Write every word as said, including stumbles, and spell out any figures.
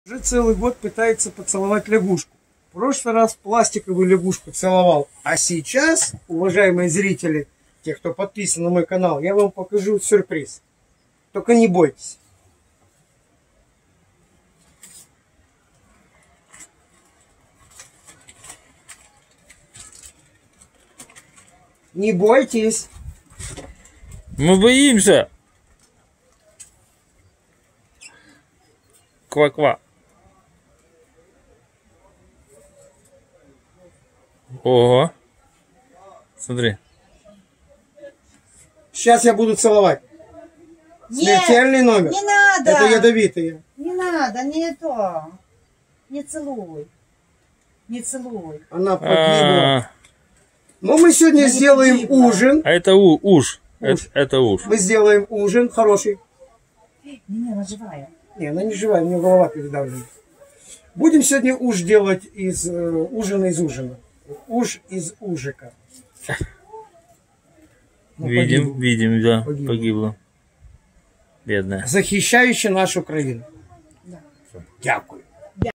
Уже целый год пытается поцеловать лягушку. В прошлый раз пластиковую лягушку целовал. А сейчас, уважаемые зрители, те, кто подписан на мой канал, я вам покажу сюрприз. Только не бойтесь. Не бойтесь. Мы боимся. Ква-ква. Ого. Смотри. Сейчас я буду целовать. Нет, смертельный номер. Не надо. Это ядовитые. Не надо, не то. Не целуй. Не целуй. Она погибла. А, Но мы сегодня Она сделаем погибла. ужин. а это у, уж. Это, Уж. это уж. Мы сделаем ужин хороший. Не, не, она живая. Не, она не живая, у меня голова передавлена. Будем сегодня уж делать из э, ужина из ужина. Уж из ужика. Ну, Видим, погибла. видим, да, Погибла. погибла. Бедная. Захищающий нашу країну. Да. Дякую.